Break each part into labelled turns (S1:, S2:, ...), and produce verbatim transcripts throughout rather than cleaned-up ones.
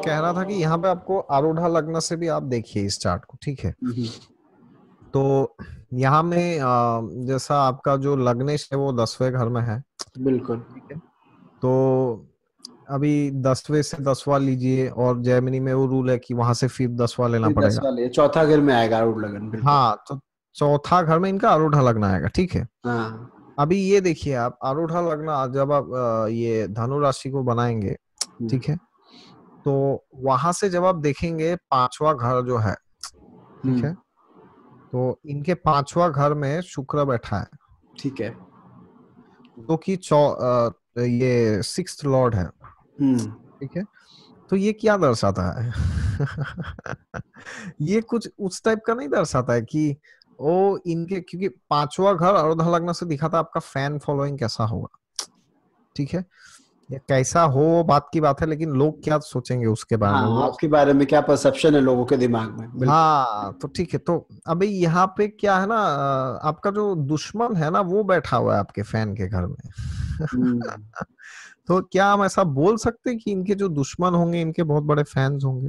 S1: कह रहा था कि यहाँ पे आपको आरूढ़ा लग्न से भी आप देखिए इस चार्ट को, ठीक है।
S2: हम्म,
S1: तो यहाँ में अ, जैसा आपका जो लग्नेश है वो दसवें घर में है,
S2: बिल्कुल।
S1: ठीक है। तो अभी दसवें से दसवां लीजिए, और जैमिनी में वो रूल है कि वहां से फिर दसवां लेना
S2: फिर दस
S1: पड़ेगा।
S2: वाले चौथा घर में आएगा आरूढ़ लगन, बिल्कुल।
S1: हाँ, तो चौथा घर में इनका आरूढ़ा लग्न आएगा, ठीक है।
S2: हाँ।
S1: अभी ये देखिए आप, आरूढ़ा लग्न जब आप अ, ये धनु राशि को बनाएंगे,
S2: हम्म,
S1: ठीक है, तो वहां से जब आप देखेंगे पांचवा घर जो है, ठीक
S2: हम्म,
S1: है, तो इनके पांचवा घर में शुक्र बैठा है,
S2: ठीक है।
S1: जो कि चौ अ, ये सिक्स्थ लॉर्ड है,
S2: हम्म,
S1: ठीक है। तो ये क्या दर्शाता है? ये कुछ उस टाइप का नहीं दर्शाता है कि वो इनके, क्योंकि पांचवा घर आरूढ़ा लग्न से दिखाता है आपका फैन फॉलोइंग कैसा होगा, ठीक है। या कैसा हो वो बात की बात है, लेकिन लोग क्या सोचेंगे उसके बारे में
S2: हाँ,
S1: वो।
S2: आपके बारे में क्या परसेप्शन है लोगों के दिमाग में, बिल्कुल।
S1: हाँ, तो ठीक है। तो अभी यहाँ पे क्या है ना, अ, आपका जो दुश्मन है ना वो बैठा हुआ है आपके फैन के घर में।
S2: हम्म,
S1: तो क्या हम ऐसा बोल सकते हैं कि इनके जो दुश्मन होंगे इनके बहुत बड़े फैंस होंगे?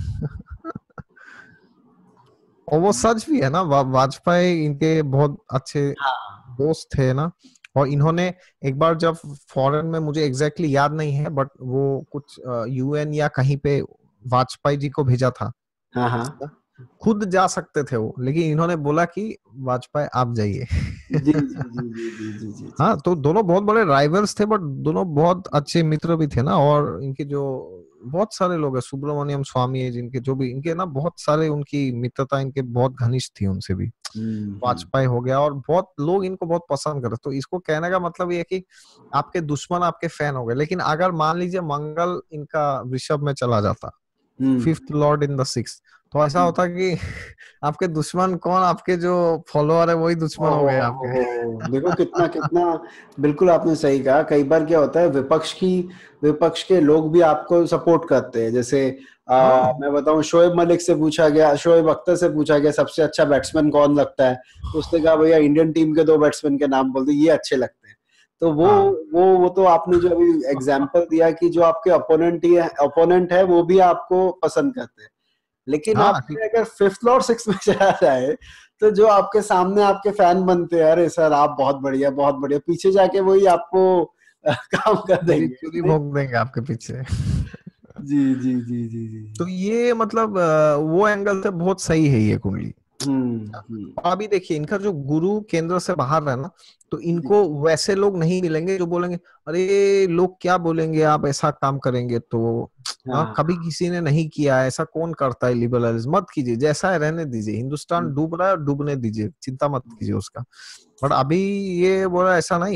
S1: और वो सच भी है ना, वा, वाजपेयी इनके बहुत अच्छे
S2: हाँ,
S1: दोस्त थे ना। और इन्होंने एक बार जब फॉरेन में, मुझे एग्जैक्टली exactly याद नहीं है, बट वो कुछ यूएन या कहीं पे वाजपेयी जी को भेजा था।
S2: हाँ, हाँ।
S1: खुद जा सकते थे वो, लेकिन इन्होंने बोला कि वाजपेयी आप जाइए।
S2: जी, जी, जी, जी, जी, जी, जी, जी।
S1: हाँ, तो दोनों बहुत बड़े राइवल्स थे, बट दोनों बहुत अच्छे मित्र भी थे ना। और इनके जो बहुत सारे लोग हैं, सुब्रमण्यम स्वामी है जिनके, जो भी इनके ना बहुत सारे, उनकी मित्रता इनके बहुत घनिष्ठ थी उनसे भी।
S2: हम्म, हम्म,
S1: वाजपेयी हो गया, और बहुत लोग इनको बहुत पसंद करते। तो इसको कहने का मतलब ये है कि आपके दुश्मन आपके फैन हो गए। लेकिन अगर मान लीजिए मंगल इनका वृषभ में चला जाता,
S2: hmm,
S1: fifth lord in the six, तो ऐसा
S2: हम्म।
S1: होता कि आपके दुश्मन कौन, आपके जो फॉलोअर है वही दुश्मन हो
S2: ओहो,
S1: गए
S2: हो,
S1: आपके।
S2: हो, देखो कितना कितना। बिल्कुल आपने सही कहा। कई बार क्या होता है, विपक्ष की विपक्ष के लोग भी आपको सपोर्ट करते हैं। जैसे आ,
S1: हाँ,
S2: मैं बताऊं, शोएब मलिक से पूछा गया, शोएब अख्तर से पूछा गया सबसे अच्छा बैट्समैन कौन लगता है, तो उसने कहा भैया इंडियन टीम के दो बैट्समैन के नाम बोल दो, ये अच्छे लगते हैं। तो वो
S1: हाँ,
S2: वो वो तो आपने जो अभी एग्जाम्पल दिया कि जो आपके अपोनेंट ही है अपोनेंट है वो भी आपको पसंद करते हैं। लेकिन
S1: हाँ,
S2: आपने अगर फिफ्थ और सिक्स में चला जाए, तो जो आपके सामने आपके फैन बनते हैं, अरे सर आप बहुत बढ़िया बहुत बढ़िया, पीछे जाके वही आपको अ, काम कर
S1: गोली
S2: देंगे,
S1: चूरी
S2: नहीं?
S1: भोंक देंगे आपके पीछे।
S2: जी, जी, जी, जी, जी।
S1: तो ये मतलब अ, वो एंगल से बहुत सही है ये कुंडली।
S2: हम्म, हम्म।
S1: और अभी देखिए इनका जो गुरु केंद्र से बाहर है ना, तो
S2: जी,
S1: इनको वैसे लोग नहीं मिलेंगे जो बोलेंगे अरे लोग क्या बोलेंगे आप ऐसा काम करेंगे तो। हाँ,
S2: हाँ,
S1: कभी किसी ने नहीं किया, ऐसा कौन करता है लिबरलिज्म, मत कीजिए, जैसा है रहने दीजिए, हिंदुस्तान डूब रहा है और डूबने दीजिए, चिंता मत कीजिए उसका। बट अभी ये बोला ऐसा नहीं।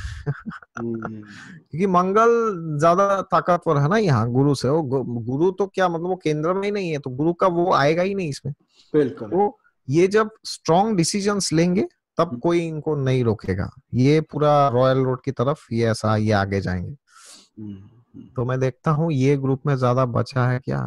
S2: हम्म,
S1: क्योंकि मंगल ज्यादा ताकतवर है ना यहाँ गुरु से। वो गु- गुरु तो क्या मतलब, वो केंद्र में ही नहीं है, तो गुरु का वो आएगा ही नहीं इसमें।
S2: बिल्कुल।
S1: तो ये जब स्ट्रॉन्ग डिसीजंस लेंगे तब कोई इनको नहीं रोकेगा। ये पूरा रॉयल रोड की तरफ ये ऐसा ये आगे जाएंगे।
S2: हम्म,
S1: तो मैं देखता हूँ ये ग्रुप में ज्यादा बचा है क्या।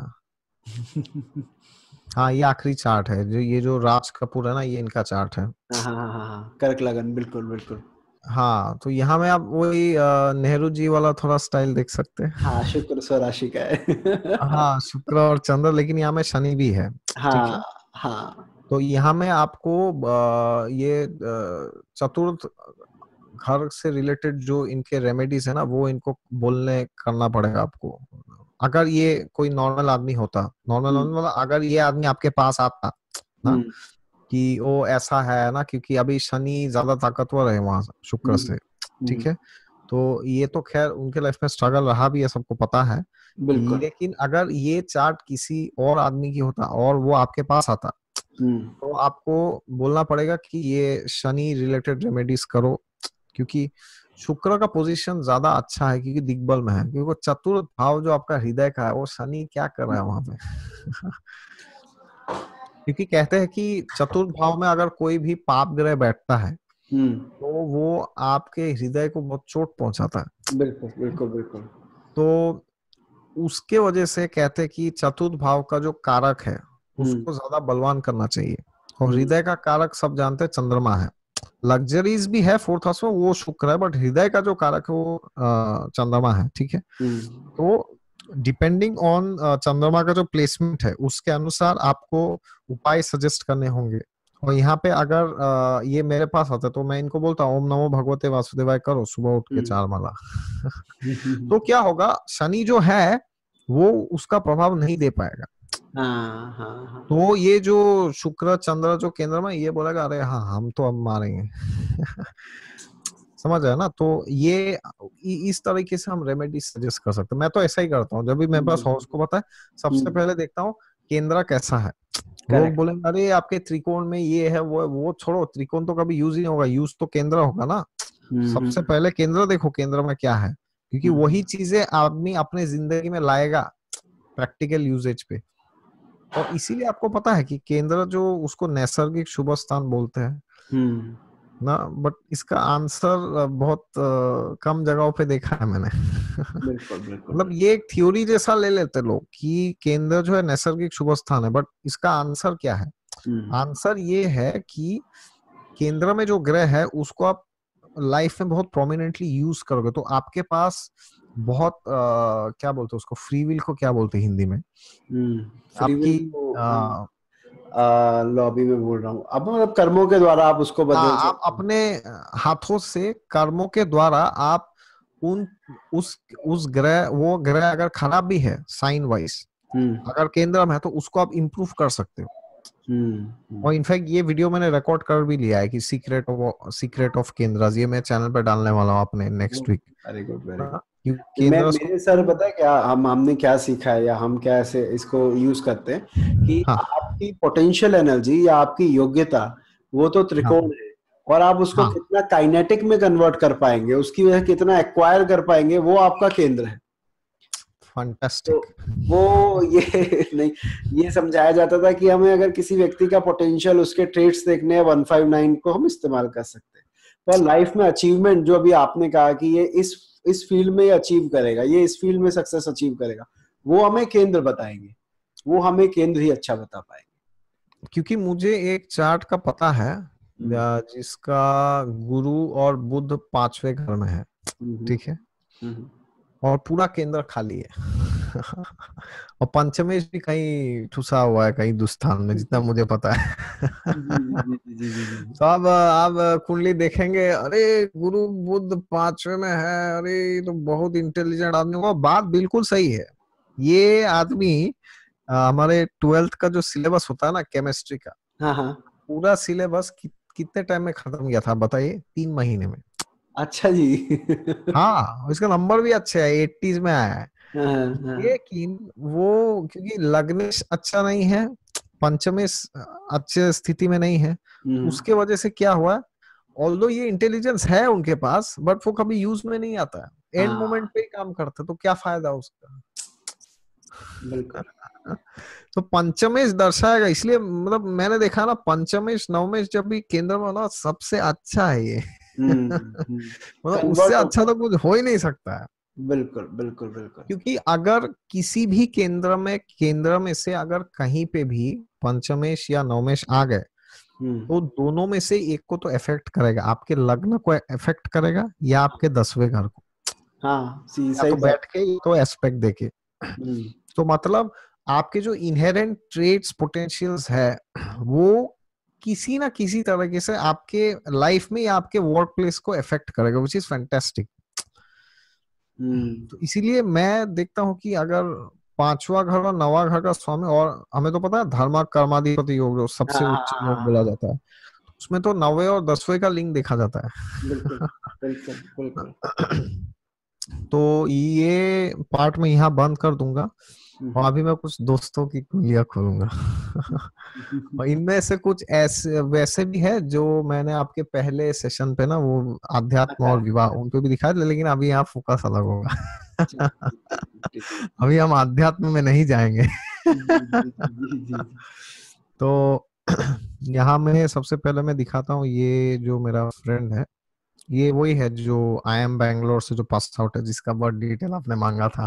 S2: हम्म।
S1: हाँ, ये आखिरी चार्ट है, जो ये जो राज कपूर है ना, ये इनका चार्ट है।
S2: हाँ, हाँ, हाँ, हाँ, हाँ, कर्क लगन, बिल्कुल बिल्कुल।
S1: हाँ, तो यहाँ में आप वही अ, नेहरू जी वाला थोड़ा स्टाइल देख सकते हैं।
S2: हाँ, शुक्र स्वराशि का है।
S1: हाँ, शुक्र और चंद्र, लेकिन यहाँ में शनि भी है, ठीक
S2: हाँ,
S1: है।
S2: हाँ।
S1: तो यहाँ में आपको अ, ये अ, चतुर्थ घर से रिलेटेड जो इनके रेमेडीज है ना, वो इनको बोलने करना पड़ेगा आपको। अगर ये कोई नॉर्मल आदमी होता, नॉर्मल
S2: हम्म,
S1: नॉर्मल मतलब अगर ये आदमी आपके पास आता ना,
S2: हम्म,
S1: कि वो ऐसा है ना, क्योंकि अभी शनि ज्यादा ताकतवर है वहां शुक्र
S2: हम्म,
S1: से,
S2: हम्म,
S1: ठीक है। तो ये तो खैर उनके लाइफ में स्ट्रगल रहा भी है, सबको पता है।
S2: बिल्कुल।
S1: लेकिन अगर ये चार्ट किसी और आदमी की होता और वो आपके पास आता,
S2: हम्म,
S1: तो आपको बोलना पड़ेगा कि ये शनि रिलेटेड रेमेडीज करो। क्योंकि शुक्र का पोजीशन ज्यादा अच्छा है, क्योंकि दिग्बल में है, क्योंकि वो चतुर्थ भाव जो आपका हृदय का है, वो शनि क्या कर रहा है वहां पे। क्योंकि कहते हैं कि चतुर्थ भाव में अगर कोई भी पाप ग्रह बैठता है,
S2: हम्म,
S1: तो वो आपके हृदय को बहुत चोट पहुंचाता है।
S2: बिल्कुल बिल्कुल बिल्कुल।
S1: तो उसके वजह से कहते हैं कि चतुर्थ भाव का जो कारक है
S2: हम्म,
S1: उसको ज्यादा बलवान करना चाहिए। और
S2: हम्म,
S1: हृदय का कारक सब जानते हैं चंद्रमा है। लग्जरीज भी है फोर्थ हाउस में, वो शुक्र है, बट हृदय का जो कारक है वो अ, चंद्रमा है, ठीक है।
S2: हम्म,
S1: तो डिपेंडिंग ऑन चंद्रमा का जो प्लेसमेंट है उसके अनुसार आपको उपाय सजेस्ट करने होंगे। और यहाँ पे अगर uh, ये मेरे पास आता है तो मैं इनको बोलता हूँ ओम नमो भगवते वासुदेवाय करो सुबह उठ के चार माला। तो क्या होगा, शनि जो है वो उसका प्रभाव नहीं दे पाएगा।
S2: हाँ हाँ हाँ।
S1: तो ये जो शुक्र चंद्र जो केंद्र में, ये बोलेगा अरे हाँ हम तो अब मारेंगे। समझ आया ना? तो ये इस तरीके से हम रेमेडी सजेस्ट कर सकते हैं। मैं तो ऐसा ही करता हूँ, जब भी मेरे पास हॉर्स को पता है सबसे पहले देखता हूँ केंद्र कैसा है। लोग बोलेंगे अरे आपके त्रिकोण में ये है वो है, वो छोड़ो, त्रिकोण तो कभी यूज ही नहीं होगा, यूज तो केंद्र होगा ना। सबसे पहले केंद्र देखो, केंद्र में क्या है, क्योंकि वही चीजें आदमी अपने जिंदगी में लाएगा प्रैक्टिकल यूजेज पे। और इसीलिए आपको पता है कि केंद्र जो उसको नैसर्गिक शुभ स्थान बोलते हैं ना, बट इसका आंसर बहुत uh, कम जगहों पे देखा है मैंने। मतलब ये एक थ्योरी जैसा ले लेते लोग कि केंद्र जो है नैसर्गिक शुभ स्थान है, बट इसका आंसर क्या है? आंसर ये है कि केंद्र में जो ग्रह है उसको आप लाइफ में बहुत प्रोमिनेंटली यूज करोगे तो आपके पास बहुत uh, क्या बोलते हैं उसको, फ्री विल को क्या बोलते हैं हिंदी में? आपकी
S2: लॉबी में बोल रहा हूँ अब, मतलब कर्मों के द्वारा आप उसको बदल सकते
S1: आप अपने हाथों से कर्मों के द्वारा आप उन उस उस ग्रह, वो ग्रह अगर खराब भी है साइन वाइज, अगर केंद्र में है तो उसको आप इम्प्रूव कर सकते हो। और इनफैक्ट ये वीडियो मैंने रिकॉर्ड कर भी लिया है कि सीक्रेट ऑफ सीक्रेट ऑफ केंद्रास, ये मैं चैनल पे डालने वाला हूँ अपने next week.
S2: Very good very good. मैं मेरे सर पता है क्या हम हमने क्या सीखा है या हम क्या ऐसे इसको यूज करते हैं कि हाँ। आपकी पोटेंशियल एनर्जी या आपकी योग्यता वो तो त्रिकोण हाँ। है, और आप उसको हाँ। कितना काइनेटिक में कन्वर्ट कर पाएंगे, उसकी वजह कितना एक्वायर कर पाएंगे, वो आपका केंद्र है।
S1: फैंटास्टिक।
S2: तो वो ये नहीं, ये समझाया जाता था कि हमें अगर किसी व्यक्ति का पोटेंशियल, उसके ट्रेड्स देखने हैं, वन फाइव नाइन को हम इस्तेमाल कर सकते हैं। पर लाइफ में अचीवमेंट जो अभी आपने कहा कि ये इस इस फील्ड में अचीव करेगा, ये इस फील्ड में सक्सेस अचीव करेगा, वो हमें केंद्र बताएंगे, वो हमें केंद्र ही अच्छा बता पाएंगे।
S1: क्योंकि मुझे एक चार्ट का पता है जिसका गुरु और बुध पांचवें घर में है, ठीक है, और पूरा केंद्र खाली है। और पंचमेश भी कहीं ठुसा हुआ है कहीं दुस्थान में, जितना मुझे पता है। तो अब आप कुंडली देखेंगे, अरे गुरु बुध पांचवे में है, अरे ये तो बहुत इंटेलिजेंट आदमी होगा। बात बिल्कुल सही है। ये आदमी हमारे ट्वेल्थ का जो सिलेबस होता है ना केमिस्ट्री का,
S2: हाँ हाँ।
S1: पूरा सिलेबस कि, कितने टाइम में खत्म किया था बताइए? तीन महीने में।
S2: अच्छा जी।
S1: हाँ, इसका नंबर भी अच्छा है, एटीज में आया है। लेकिन वो क्योंकि लग्नेश अच्छा नहीं है, पंचमेश अच्छे स्थिति में नहीं है, उसके वजह से क्या हुआ, ऑल्दो ये इंटेलिजेंस है उनके पास, बट वो कभी यूज में नहीं आता है, एंड मोमेंट पे ही काम करता, तो क्या फायदा उसका। तो पंचमेश दर्शाएगा, इसलिए मतलब मैंने देखा ना, पंचमेश नवमेश जब भी केंद्र में ना, सबसे अच्छा है ये। मतलब उससे अच्छा तो कुछ हो ही नहीं सकता है।
S2: बिल्कुल बिल्कुल बिल्कुल।
S1: क्योंकि अगर किसी भी केंद्र में केंद्र में से अगर कहीं पे भी पंचमेश या नवमेश आ गए तो दोनों में से एक को तो इफेक्ट करेगा, आपके लग्न को इफेक्ट करेगा या आपके दसवें घर को।
S2: हाँ, सही
S1: तो बैठ के तो एस्पेक्ट देके, तो मतलब आपके जो इनहेरेंट ट्रेड्स पोटेंशियल्स है वो किसी ना किसी तरीके से आपके लाइफ में या आपके वर्क प्लेस को इफेक्ट करेगा, विच इज फैंटास्टिक। तो इसीलिए मैं देखता हूँ कि अगर पांचवा घर और नवा घर का स्वामी, और हमें तो पता है धर्मा कर्माधिपति योग जो सबसे उच्च योग बोला जाता है, उसमें तो नवे और दसवें का लिंक देखा जाता है।
S2: बिल्कुल बिल्कुल बिल्कुल।
S1: तो ये पार्ट में यहाँ बंद कर दूंगा और अभी मैं कुछ दोस्तों की कुंडलियां खोलूंगा। और इनमें से कुछ ऐसे वैसे भी है जो मैंने आपके पहले सेशन पे ना, वो आध्यात्म और विवाह उन पे भी दिखाया, लेकिन अभी यहाँ फोकस अलग होगा। अभी हम आध्यात्म में नहीं जाएंगे। तो यहाँ मैं सबसे पहले मैं दिखाता हूँ, ये जो मेरा फ्रेंड है, ये वही है जो आई एम बैंगलोर से जो पास आउट है, जिसका बहुत डिटेल आपने मांगा था।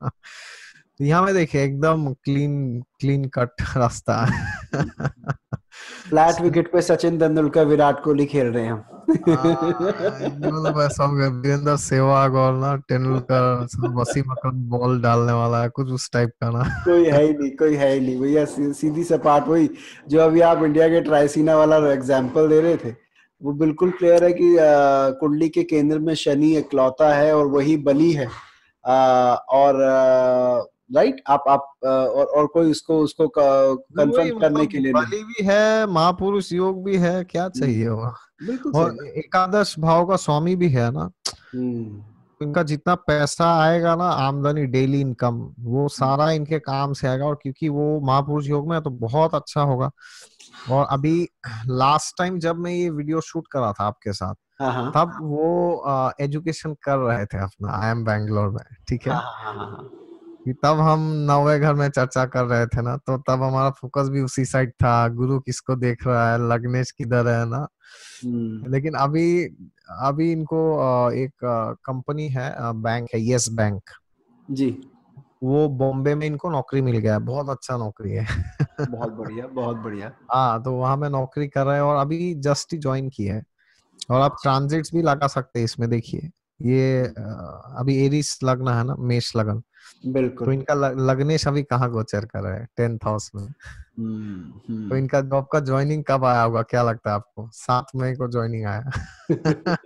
S1: तो यहाँ में देखिए एकदम क्लीन क्लीन कट रास्ता है।
S2: फ्लैट विकेट पे सचिन तेंदुलकर विराट कोहली खेल रहे हैं हम।
S1: हाँ, ये मतलब ऐसा हो गया, वीरेंद्र सहवाग और ना तेंदुलकर, सब वसीम अकरम बॉल डालने वाला है, कुछ उस टाइप का ना।
S2: कोई है ही नहीं, कोई है ही नहीं भैया, सी, सीधी सपाट वही जो अभी आप इंडिया के ट्राइसीना वाला एग्जाम्पल दे रहे थे, वो बिल्कुल क्लियर है कि आ, कुंडली के केंद्र में शनि इकलौता है और वही बलि है। आ, और राइट, आप आप आ, और और कोई उसको उसको
S1: वही
S2: कन्फ्रंट करने
S1: मतलब
S2: के लिए नहीं।
S1: बलि भी है, महापुरुष योग भी है, क्या चाहिए
S2: हम्म,
S1: वो।
S2: बिल्कुल सही
S1: और
S2: बात।
S1: एकादश भाव का स्वामी भी है ना।
S2: हम्म
S1: इनका जितना पैसा आएगा ना, आमदनी, डेली इनकम, वो सारा इनके काम से आएगा। और क्योंकि वो महापुरुष योग में है तो बहुत अच्छा होगा। और अभी लास्ट टाइम जब मैं ये वीडियो शूट करा था आपके साथ,
S2: हाँ हाँ
S1: तब वो एजुकेशन कर रहे थे अपना, आई एम बैंगलोर में, ठीक है।
S2: हाँ हाँ हाँ हाँ
S1: कि तब हम नौवे घर में चर्चा कर रहे थे ना, तो तब हमारा फोकस भी उसी साइड था, गुरु किसको देख रहा है, लग्नेश किधर है ना।
S2: हम्म,
S1: लेकिन अभी अभी इनको अ, एक कंपनी है, बैंक है, यस बैंक,
S2: जी,
S1: वो बॉम्बे में इनको नौकरी मिल गया है, बहुत अच्छा नौकरी है।
S2: बहुत बढ़िया, बहुत बढ़िया।
S1: हाँ, तो वहां में नौकरी कर रहे हैं और अभी जस्ट ही ज्वाइन की है। और आप
S2: अच्छा,
S1: ट्रांजिट्स भी लगा सकते हैं इसमें, देखिए। ये अ, अभी एरिस लगना है ना, मेष लगन। तो
S2: बिल्कुल।
S1: इनका ल- लग्नेश अभी कहाँ गोचर कर रहा है, टेंथ हाउस में।
S2: हम्म
S1: तो
S2: हम्म।
S1: इनका जॉब का ज्वाइनिंग कब आया होगा, क्या लगता है आपको? सात मई को ज्वाइनिंग आया।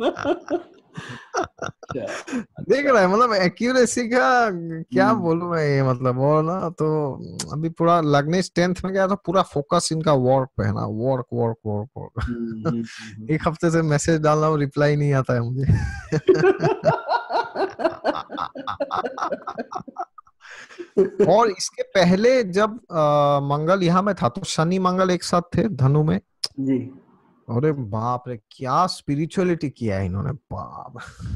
S2: अच्छा
S1: देख
S2: अच्छा।
S1: रहे हैं मतलब एक्यूरेसी का, क्या
S2: हम्म
S1: बोलूं मैं ये, मतलब और ना तो अभी पूरा लग्नेश टेंथ में गया तो पूरा फोकस इनका वर्क पे है ना, work work work work.
S2: Hmm hmm, hmm,
S1: एक हफ्ते से मैसेज डाल रहा हूँ, रिप्लाई नहीं आता है मुझे। और इसके पहले जब अ, मंगल यहाँ में था तो शनि मंगल एक साथ थे धनु में।
S2: जी।
S1: अरे बाप रे, क्या स्पिरिचुअलिटी किया है इन्होंने, बाप।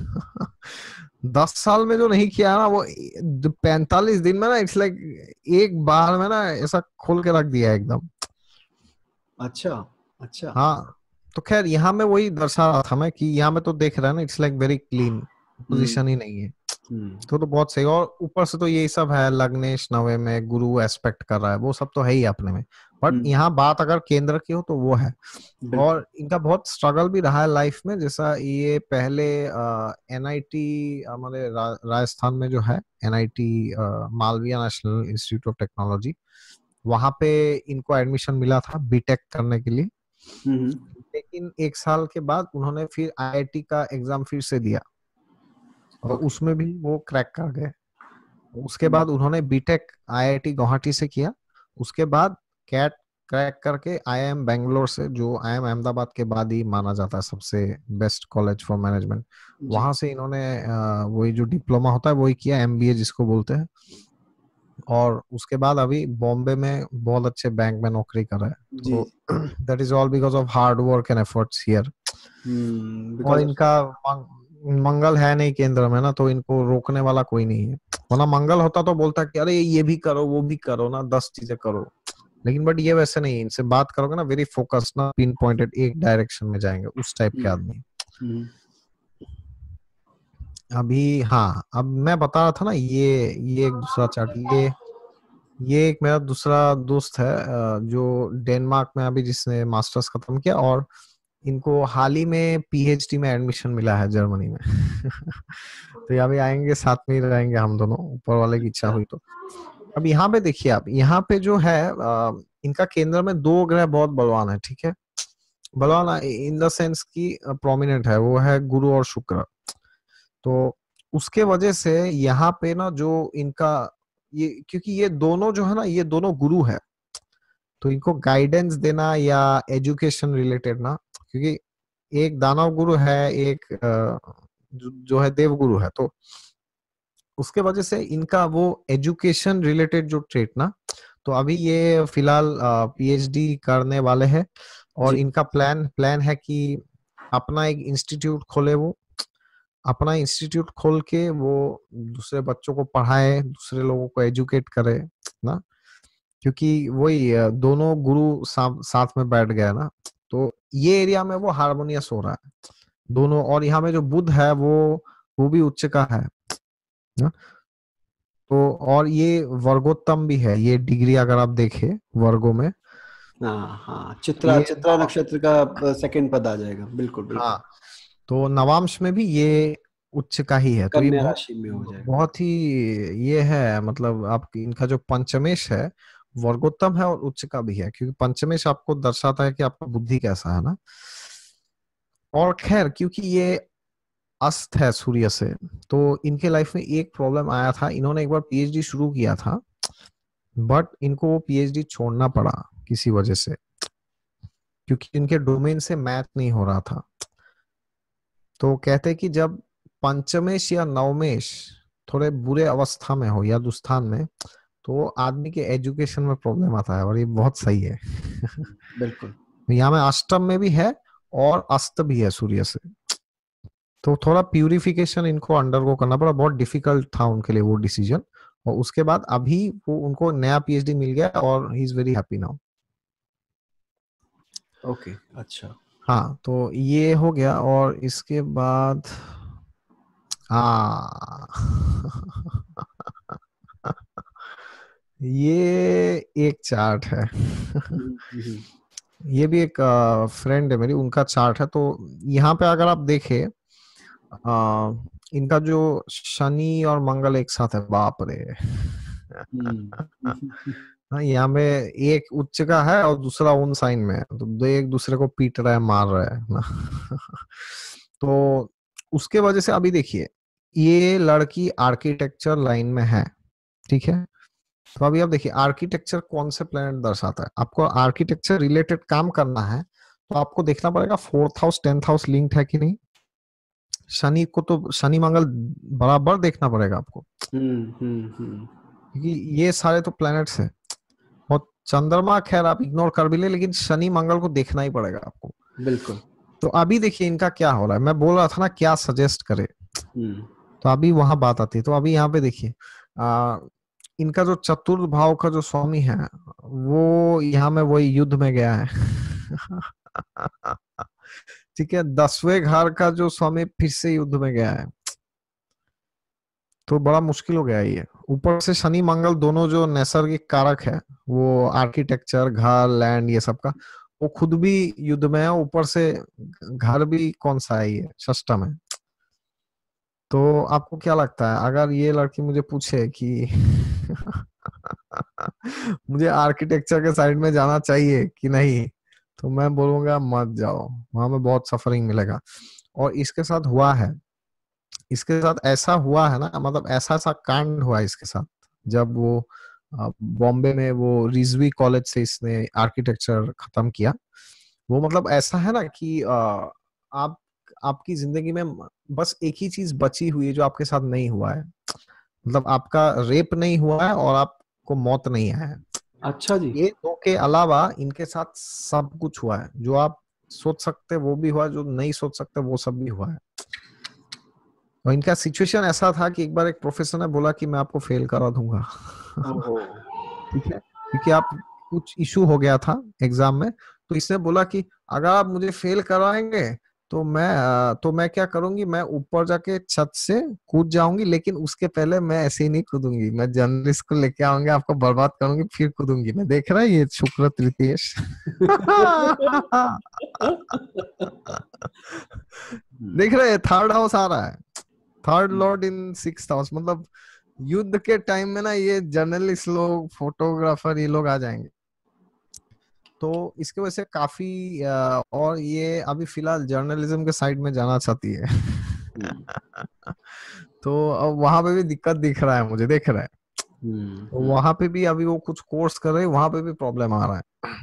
S1: दस साल में जो नहीं किया ना, वो पैंतालीस दिन में ना, इट्स लाइक एक बार में ना ऐसा खोल के रख दिया है एकदम।
S2: अच्छा अच्छा।
S1: हाँ, तो खैर यहाँ में वही दर्शा रहा था मैं कि यहाँ में तो देख रहा है ना, it's like very clean,
S2: hmm
S1: position ही नहीं है।
S2: हम्म
S1: तो तो बहुत सही। और ऊपर से तो यही सब है, लग्नेश नवे में गुरु एस्पेक्ट कर रहा है, वो सब तो है ही अपने में। बट
S2: हम्म,
S1: यहाँ बात अगर केंद्र की हो तो वो है।
S2: बिल्कुल।
S1: और इनका बहुत स्ट्रगल भी रहा है लाइफ में, जैसा ये पहले एनआईटी हमारे रा, राजस्थान में जो है, NIT Malaviya national institute of technology, वहां पे इनको एडमिशन मिला था बीटेक करने के लिए।
S2: हम्म
S1: लेकिन एक साल के बाद उन्होंने फिर आईआईटी का एग्जाम फिर से दिया और
S2: ओके।
S1: उसमें भी वो क्रैक कर गए। उसके बाद उन्होंने बीटेक आईआईटी गुवाहाटी से किया। उसके बाद कैट क्रैक करके आईआईएम बैंगलोर से, जो आईआईएम अहमदाबाद के बाद ही माना जाता है सबसे बेस्ट कॉलेज फॉर मैनेजमेंट,
S2: जी
S1: वहां से इन्होंने अ, वही जो डिप्लोमा होता है वही किया, एमबीए जिसको बोलते हैं। और उसके बाद अभी बॉम्बे में बहुत अच्छे बैंक में नौकरी कर रहा है।
S2: जी।
S1: तो that is all because of hard work and efforts here.
S2: Hmm,
S1: और
S2: बिकॉज
S1: इनका मंग, मंगल है नहीं केंद्र में ना, तो इनको रोकने वाला कोई नहीं है। वरना मंगल होता तो बोलता कि अरे ये भी करो वो भी करो ना, दस चीजें करो। लेकिन बट ये वैसे नहीं है, इनसे बात करोगे ना वेरी फोकस्ड ना, पिन पॉइंटेड एक डायरेक्शन में जाएंगे, उस टाइप के आदमी।
S2: हम्म
S1: अभी हाँ, अब मैं बता रहा था ना, ये ये एक दूसरा चार्ट, ये ये एक मेरा दूसरा दोस्त है अ, जो डेनमार्क में अभी, जिसने मास्टर्स खत्म किया और इनको हाल ही में पीएचडी में एडमिशन मिला है जर्मनी में। तो यहाँ भी आएंगे, साथ में ही रहेंगे हम दोनों, ऊपर वाले की इच्छा
S2: अच्छा।
S1: हुई तो। अब यहाँ पे देखिए आप, यहाँ पे जो है अ, इनका केंद्र में दो ग्रह बहुत बलवान है, ठीक है। बलवान इन द सेंस की प्रोमिनेंट है, वो है गुरु और शुक्र। तो उसके वजह से यहाँ पे ना जो इनका ये, क्योंकि ये दोनों जो है ना, ये दोनों गुरु है, तो इनको गाइडेंस देना या एजुकेशन रिलेटेड ना, क्योंकि एक दानव गुरु है, एक अ, जो, जो है देव गुरु है, तो उसके वजह से इनका वो एजुकेशन रिलेटेड जो ट्रेट ना, तो अभी ये फिलहाल पीएचडी करने वाले हैं। और
S2: जी
S1: इनका प्लान प्लान है कि अपना एक इंस्टीट्यूट खोले वो, अपना इंस्टीट्यूट खोल के वो दूसरे बच्चों को पढ़ाए, दूसरे लोगों को एजुकेट करे ना। क्योंकि वही अ, दोनों गुरु सा, साथ में बैठ गया ना, तो ये एरिया में वो हारमोनियस हो रहा है दोनों। और यहाँ में जो बुध है वो वो भी उच्च का है ना। तो और ये वर्गोत्तम भी है, ये डिग्री अगर आप देखें वर्गों में,
S2: हाँ हाँ, चित्रा
S1: ये
S2: चित्रा नक्षत्र का सेकंड पद आ जाएगा, बिल्कुल बिल्कुल।
S1: हाँ, तो नवांश में भी ये उच्च का ही है, तो ये
S2: कन्या
S1: बहुत
S2: राशि में हो जाएगा।
S1: बहुत ही ये है, मतलब आपकी इनका जो पंचमेश है वर्गोत्तम है और उच्च का भी है, क्योंकि पंचमेश आपको दर्शाता है कि आपका बुद्धि कैसा है ना। और खैर क्योंकि ये अस्त है सूर्य से, तो इनके लाइफ में एक प्रॉब्लम आया था। इन्होंने एक बार पीएचडी शुरू किया था, बट इनको वो पीएचडी छोड़ना पड़ा किसी वजह से, क्योंकि इनके डोमेन से मैच नहीं हो रहा था। तो कहते हैं कि जब पंचमेश या नवमेश थोड़े बुरे अवस्था में हो या दुस्थान में, तो आदमी के एजुकेशन में प्रॉब्लम आता है, और ये बहुत सही है।
S2: बिल्कुल।
S1: यहाँ में अष्टम में भी है और अस्त भी है सूर्य से, तो थोड़ा प्यूरिफिकेशन इनको अंडरगो करना पड़ा। बहुत डिफिकल्ट था उनके लिए वो डिसीजन, और उसके बाद अभी वो उनको नया पीएचडी मिल गया और he is very happy now.
S2: Okay, अच्छा।
S1: हाँ, तो ये हो गया। और इसके बाद हाँ ये एक चार्ट है।
S2: हम्म, हम्म,
S1: ये भी एक फ्रेंड है मेरी, उनका चार्ट है। तो यहाँ पे अगर आप देखें, आ, इनका जो शनि और मंगल एक साथ है, बाप रे।
S2: हम्म,
S1: हाँ, यहाँ में एक उच्च का है और दूसरा उन साइन में है, तो दो एक दूसरे को पीट रहा है, मार रहा है ना। तो उसके वजह से अभी देखिए, ये लड़की आर्किटेक्चर लाइन में है, ठीक है। तो अभी आप देखिए आर्किटेक्चर कौन से प्लेनेट दर्शाता है। आपको आर्किटेक्चर रिलेटेड काम करना है तो आपको देखना पड़ेगा fourth house tenth house linked है कि नहीं। शनि को तो शनि मंगल बराबर देखना पड़ेगा आपको,
S2: हम्म, हम्म, हम्म,
S1: क्योंकि ये सारे तो प्लैनेट्स हैं। और चंद्रमा खैर आप इग्नोर कर भी ले, लेकिन शनि मंगल को देखना ही पड़ेगा आपको।
S2: बिल्कुल।
S1: तो अभी देखिए इनका क्या हो रहा है, मैं बोल रहा था ना क्या सजेस्ट करे,
S2: हम्म,
S1: तो अभी वहां बात आती है। तो अभी यहाँ पे देखिए, आ, इनका जो चतुर्थ भाव का जो स्वामी है, वो यहाँ में वही युद्ध में गया है। ठीक है, दसवें घर का जो स्वामी फिर से युद्ध में गया है, तो बड़ा मुश्किल हो गया है ये। ऊपर से शनि मंगल दोनों जो नैसर्गिक कारक है, वो आर्किटेक्चर घर लैंड ये सब का, वो खुद भी युद्ध में है। ऊपर से घर भी कौन सा है, ये षष्टम है। तो आपको क्या लगता है, अगर ये लड़की मुझे पूछे कि मुझे आर्किटेक्चर के साइड में जाना चाहिए कि नहीं, तो मैं बोलूंगा मत जाओ, वहां में बहुत सफरिंग मिलेगा। और इसके साथ हुआ है, इसके साथ ऐसा हुआ है ना, मतलब ऐसा ऐसा कांड हुआ है इसके साथ। जब वो अ, बॉम्बे में वो रिजवी कॉलेज से इसने आर्किटेक्चर खत्म किया, वो मतलब ऐसा है ना कि अ, आप आपकी जिंदगी में बस एक ही चीज बची हुई है जो आपके साथ नहीं हुआ है। मतलब आपका रेप नहीं हुआ है और आपको मौत नहीं आया है।
S2: अच्छा जी।
S1: ये दो के अलावा इनके साथ सब कुछ हुआ है, जो आप सोच सकते वो भी हुआ, जो नहीं सोच सकते वो सब भी हुआ है। और इनका सिचुएशन ऐसा था कि एक बार एक प्रोफेसर ने बोला कि मैं आपको फेल करा दूंगा।
S2: ओहो।
S1: ठीक है, क्योंकि आप कुछ इशू हो गया था एग्जाम में, तो इसने बोला कि अगर आप मुझे फेल करवाएंगे तो मैं अ, तो मैं क्या करूंगी, मैं ऊपर जाके छत से कूद जाऊंगी, लेकिन उसके पहले मैं ऐसे ही नहीं कूदूंगी, मैं जर्नलिस्ट को लेके आऊंगी, आपको बर्बाद करूंगी, फिर कूदूंगी मैं। देख रहा है ये शुक्र तृतीयेश। देख रहे हैं, थर्ड हाउस आ रहा है, third lord in sixth house. मतलब युद्ध के टाइम में ना ये जर्नलिस्ट लोग फोटोग्राफर ये लोग आ जाएंगे। तो इसके वजह से काफी अ, और ये अभी फिलहाल जर्नलिज्म के साइड में जाना चाहती है। तो अब वहां पे भी दिक्कत दिख रहा है मुझे, देख रहा है।
S2: हम्म,
S1: तो
S2: हम्म,
S1: वहां पे भी अभी वो कुछ कोर्स कर रहे हैं, वहां पे भी प्रॉब्लम आ रहा है।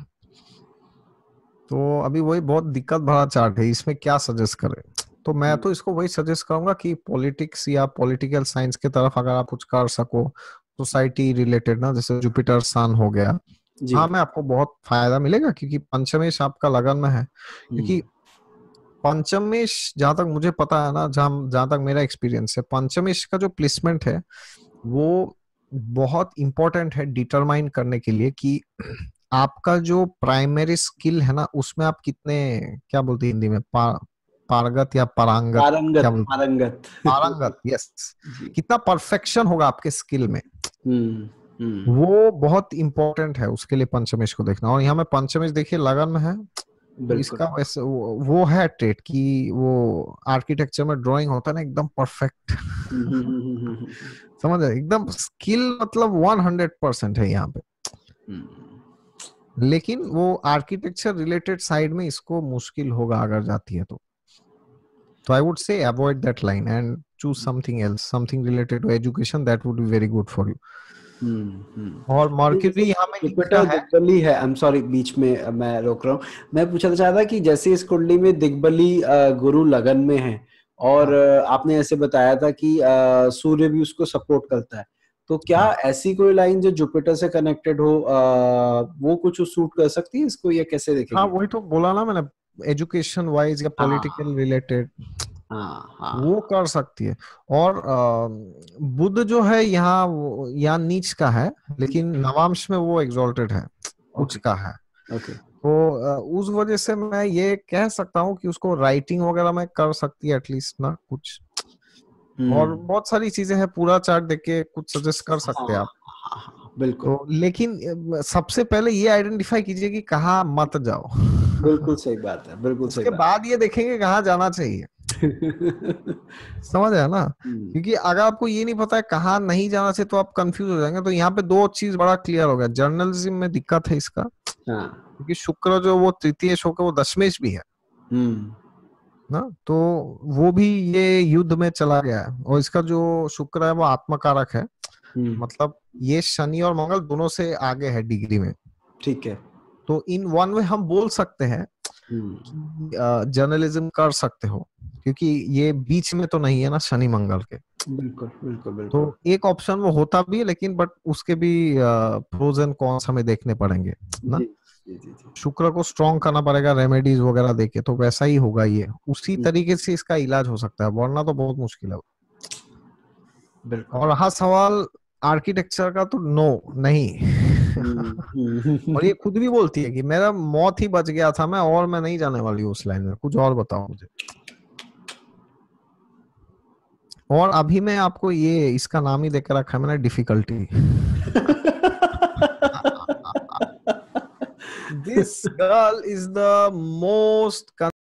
S1: तो अभी वही बहुत दिक्कत भरा चार्ट है, इसमें क्या सजेस्ट करें। तो मैं तो इसको वही सजेस्ट करूंगा कि पॉलिटिक्स या पॉलिटिकल साइंस की तरफ अगर आप कुछ कर सको, सोसाइटी रिलेटेड ना, जैसे जुपिटर सन हो गया,
S2: जी।
S1: हाँ में आपको बहुत फायदा मिलेगा, क्योंकि पंचमेश आपका लगन में है।
S2: हम्म,
S1: क्योंकि पंचमेश जहां तक मुझे पता है ना, जहां जहां तक मेरा एक्सपीरियंस है, पंचमेश का जो प्लेसमेंट है वो बहुत इंपॉर्टेंट है डिटरमाइन करने के लिए कि आपका जो प्राइमरी स्किल है ना, उसमें आप कितने, क्या बोलते हैं हिंदी में, पा, पारगत या पारंगत, क्या
S2: पारंगत
S1: बोलते हैं,
S2: पारंगत।
S1: पारंगत, यस।
S2: जी।
S1: कितना परफेक्शन होगा आपके स्किल में।
S2: हम्म, हम्म,
S1: वो बहुत इंपॉर्टेंट है उसके लिए पंचमेश को देखना। और यहाँ में पंचमेश देखिए लगन में है, तो
S2: बिल्कुल।
S1: इसका वैसे वो, वो है ट्रेट कि वो आर्किटेक्चर में ड्राइंग होता है ना एकदम परफेक्ट।
S2: हम्म, हम्म, हम्म, हम्म, हम्म,
S1: समझ रहे, एकदम स्किल मतलब वन हंड्रेड परसेंट है यहाँ पे।
S2: हम्म।
S1: लेकिन वो आर्किटेक्चर रिलेटेड साइड में इसको मुश्किल होगा अगर जाती है तो। तो I would say avoid that line and choose something else, something related to education, that would be very good for you.
S2: Hmm, hmm.
S1: और
S2: नहीं,
S1: मर्क्यूरी
S2: जैसे
S1: यहाँ में लिखा
S2: जुपिटर
S1: है।
S2: दिग्बली है, आई एम सॉरी बीच में अ, मैं रोक रहा हूँ। मैं पूछना चाह था कि जैसे इस कुंडली में दिग्बली अ, गुरु लगन में है, और
S1: हाँ
S2: अ, आपने ऐसे बताया था कि अ, सूर्य भी उसको सपोर्ट करता है, तो क्या
S1: हाँ
S2: ऐसी कोई लाइन जो जुपिटर से कनेक्टेड हो, अ, वो कुछ सूट कर सकती है इसको, या कैसे
S1: हाँ,
S2: देखेंगे?
S1: वही तो बोला ना मैंने, एजुकेशन वाइज या
S2: हाँ,
S1: पॉलिटिकल रिलेटेड
S2: हाँ,
S1: वो
S2: हाँ।
S1: कर सकती है। और अ, बुध जो है यहाँ वो- यहाँ नीच का है, लेकिन नवांश में वो एग्जॉल्टेड है, उच्च
S2: ओके,
S1: का है।
S2: ओके।
S1: तो अ, उस वजह से मैं ये कह सकता हूँ कि उसको राइटिंग वगैरह में कर सकती है एटलीस्ट ना कुछ। और
S2: हम्म।
S1: बहुत सारी चीजें हैं, पूरा चार्ट देख के कुछ सजेस्ट कर सकते
S2: हाँ,
S1: हैं आप।
S2: हाँ, हाँ, बिल्कुल।
S1: तो लेकिन अ, सबसे पहले ये आइडेंटिफाई कीजिए कि कहाँ मत जाओ।
S2: बिल्कुल सही बात है, बिल्कुल सही
S1: उसके
S2: बात
S1: बाद ये देखेंगे कहाँ जाना चाहिए।
S2: है।
S1: समझ रहे हैं ना?
S2: हम्म,
S1: क्योंकि अगर आपको ये नहीं पता है कहाँ नहीं जाना चाहिए तो आप कंफ्यूज हो जाएंगे। तो यहाँ पे दो चीज बड़ा क्लियर हो गया, जर्नलिज्म में दिक्कत है इसका,
S2: हाँ।
S1: क्योंकि शुक्र जो वो तृतीय शोक है वो दशमेश भी है
S2: हम्म,
S1: ना। तो वो भी ये युद्ध में चला गया है। और इसका जो शुक्र है वो आत्मकारक है,
S2: हम्म।
S1: मतलब ये शनि और मंगल दोनों से आगे है डिग्री में।
S2: ठीक है।
S1: तो इन वन वे हम बोल सकते हैं
S2: हम्म,
S1: कि जर्नलिज्म कर सकते हो, क्योंकि ये बीच में तो नहीं है ना शनि मंगल के।
S2: बिल्कुल, बिल्कुल,
S1: तो
S2: बिल्कुल।
S1: एक ऑप्शन वो होता भी है, लेकिन बट उसके भी प्रोज एंड कॉन्स हमें देखने पड़ेंगे ना।
S2: जी, जी, जी, जी।
S1: शुक्र को स्ट्रॉन्ग करना पड़ेगा रेमेडीज वगैरह देके, तो वैसा ही होगा ये, उसी
S2: हम्म,
S1: तरीके से इसका इलाज हो सकता है, वरना तो बहुत मुश्किल है।
S2: बिल्कुल।
S1: और रहा सवाल आर्किटेक्चर का, तो नो नहीं।
S2: हम्म, हम्म।
S1: और ये खुद भी बोलती है कि मेरा मौत ही बच गया था, मैं और मैं नहीं जाने वाली हूँ उस लाइन में, कुछ और बताओ मुझे। और अभी मैं आपको ये इसका नाम ही देकर रखा है मैंने, difficulty. This girl is the most